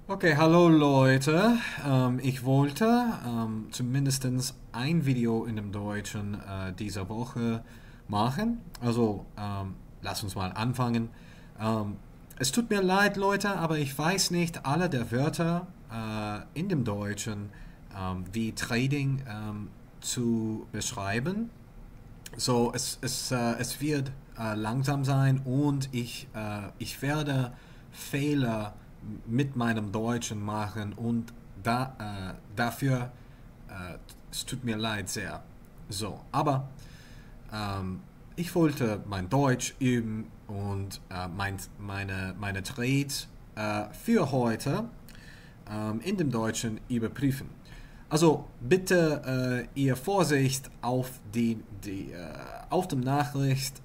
Okay, hallo Leute. Ich wollte zumindest ein Video in dem Deutschen dieser Woche machen. Also lass uns mal anfangen. Es tut mir leid, Leute, aber ich weiß nicht alle der Wörter in dem Deutschen wie Trading zu beschreiben. So, es wird langsam sein und ich werde Fehler mit meinem Deutschen machen und dafür, es tut mir leid sehr. So, aber ähm, ich wollte mein Deutsch üben und meine Trades für heute in dem Deutschen überprüfen. Also bitte Ihr Vorsicht auf auf dem Nachricht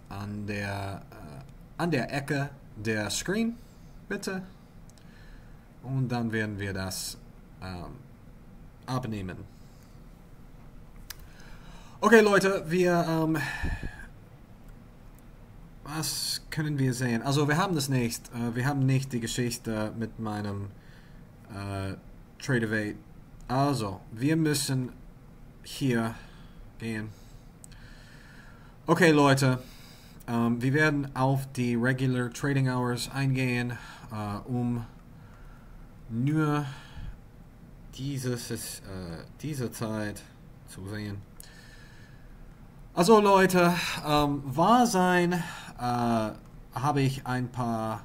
an der Ecke der Screen, bitte. Und dann werden wir das ähm, abnehmen. Okay, Leute, was können wir sehen? Also wir haben das nicht. Wir haben nicht die Geschichte mit meinem Tradeovate. Also, wir müssen hier gehen. Okay, Leute, wir werden auf die Regular Trading Hours eingehen, um nur diese Zeit zu sehen. Also Leute, wahr sein habe ich ein paar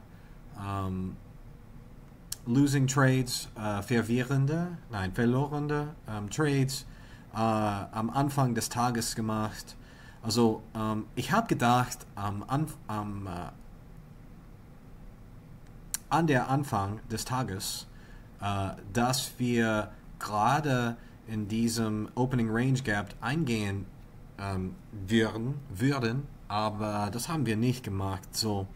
Losing Trades, verlorene Trades am Anfang des Tages gemacht. Also ich habe gedacht, an der Anfang des Tages, dass wir gerade in diesem Opening Range Gap eingehen würden, aber das haben wir nicht gemacht. So,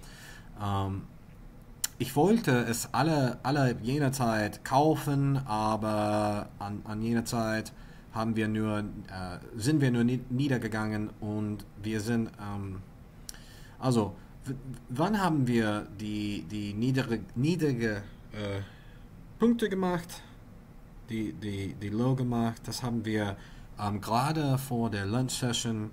ich wollte es alle jener Zeit kaufen, aber an jener Zeit sind wir nur niedergegangen und wir sind, also, wann haben wir die niedrige Punkte gemacht, die Low gemacht? Das haben wir gerade vor der Lunch Session,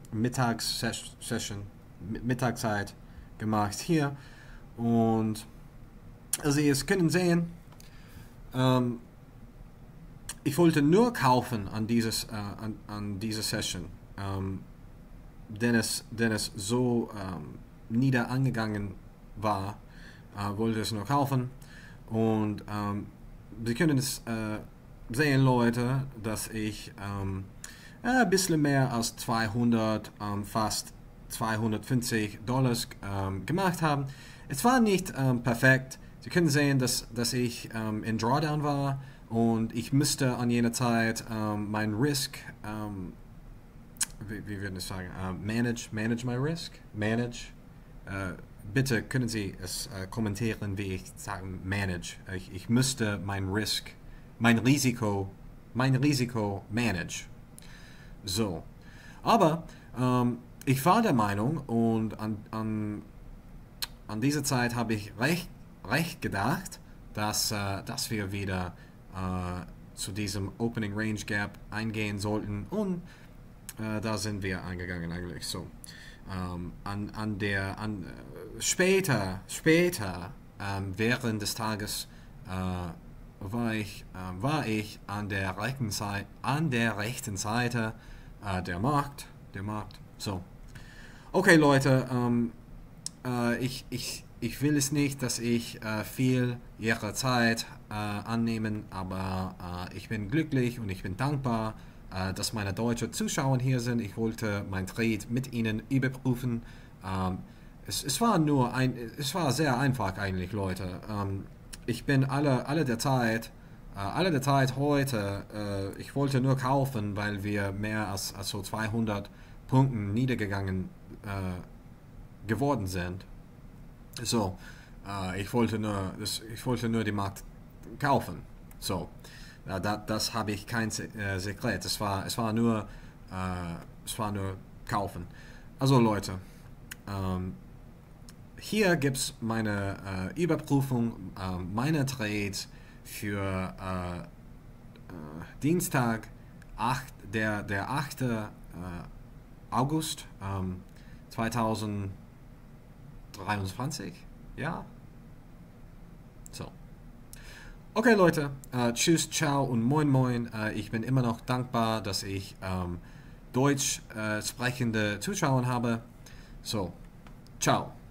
Mittagszeit gemacht hier. Und also ihr können sehen, ich wollte nur kaufen an dieser Session, denn es so nieder angegangen war, wollte es nur kaufen. Und Sie können es sehen, Leute, dass ich ein bisschen mehr als 200, fast $250 gemacht habe. Es war nicht perfekt. Sie können sehen, dass ich in Drawdown war und ich müsste an jener Zeit mein Risk, wie würden es sagen, manage my risk, manage. Bitte können Sie es kommentieren, wie ich sagen manage. Ich müsste mein Risiko manage. So, aber ich war der Meinung und an dieser Zeit habe ich recht gedacht, dass wir wieder zu diesem Opening Range Gap eingehen sollten und da sind wir eingegangen eigentlich so. Später während des Tages war ich an der rechten Seite der Markt. So. Okay, Leute, ich will es nicht, dass ich viel Ihrer Zeit annehmen, aber ich bin glücklich und ich bin dankbar, dass meine deutschen Zuschauer hier sind. Ich wollte mein Trade mit Ihnen überprüfen. Es war sehr einfach eigentlich, Leute. Ich bin alle der Zeit heute, ich wollte nur kaufen, weil wir mehr als so 200 Punkten niedergegangen geworden sind. So, ich wollte nur die Markt kaufen. So, das habe ich kein Sekret. Es war nur kaufen. Also Leute, hier gibt es meine Überprüfung meiner Trades für Dienstag, der 8. August 2023. Ja? So. Okay, Leute. Tschüss, ciao und moin moin. Ich bin immer noch dankbar, dass ich Deutsch sprechende Zuschauer habe. So, ciao.